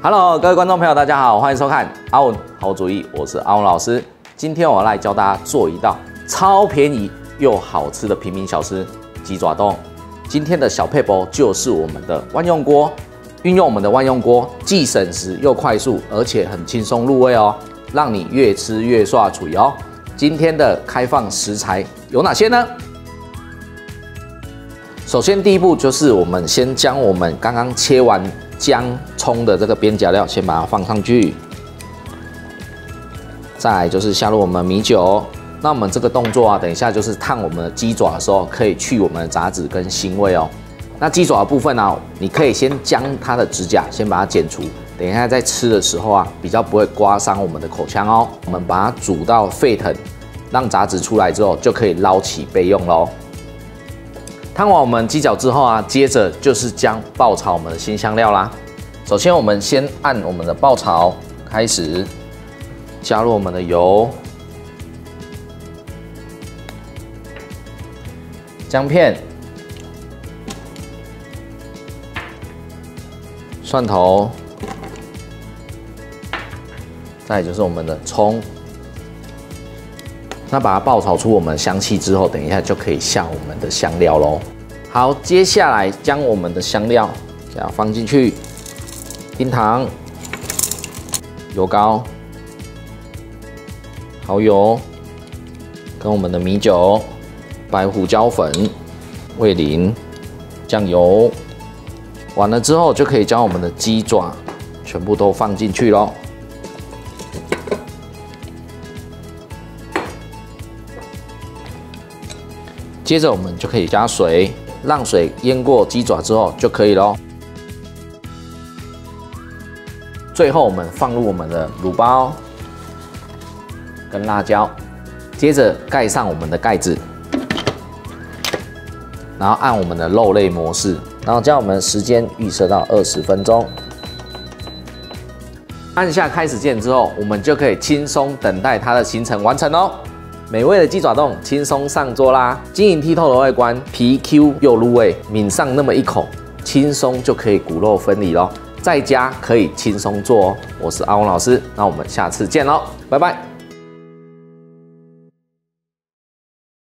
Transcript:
Hello， 各位观众朋友，大家好，欢迎收看阿文好主意，我是阿文老师。今天我来教大家做一道超便宜又好吃的平民小吃——鸡爪冻。今天的小撇步就是我们的万用锅，运用我们的万用锅，既省时又快速，而且很轻松入味哦，让你越吃越爽嘴哦。今天的开放食材有哪些呢？首先第一步就是我们先将我们刚刚切完姜、葱的这个边角料先把它放上去，再来就是下入我们米酒。那我们这个动作啊，等一下就是烫我们的鸡爪的时候，可以去我们的杂质跟腥味哦。那鸡爪的部分呢，你可以先将它的指甲先把它剪除，等一下在吃的时候啊，比较不会刮伤我们的口腔哦。我们把它煮到沸腾，让杂质出来之后，就可以捞起备用喽。烫完我们鸡脚之后啊，接着就是将爆炒我们的辛香料啦。首先我们先按我们的爆炒开始，加入我们的油、姜片、蒜头，再来就是我们的葱。那把它爆炒出我们香气之后，等一下就可以下我们的香料咯。好，接下来将我们的香料给它放进去，冰糖、油膏、蚝油，跟我们的米酒、白胡椒粉、味淋、酱油，完了之后就可以将我们的鸡爪全部都放进去咯。接着我们就可以加水，让水淹过鸡爪之后就可以咯。最后我们放入我们的卤包跟辣椒，接着盖上我们的盖子，然后按我们的肉类模式，然后将我们的时间预设到20分钟。按下开始键之后，我们就可以轻松等待它的形成完成哦。美味的鸡爪冻轻松上桌啦！晶莹剔透的外观，皮 Q 又入味，抿上那么一口，轻松就可以骨肉分离咯。在家可以轻松做哦。我是阿文老师，那我们下次见喽，拜拜。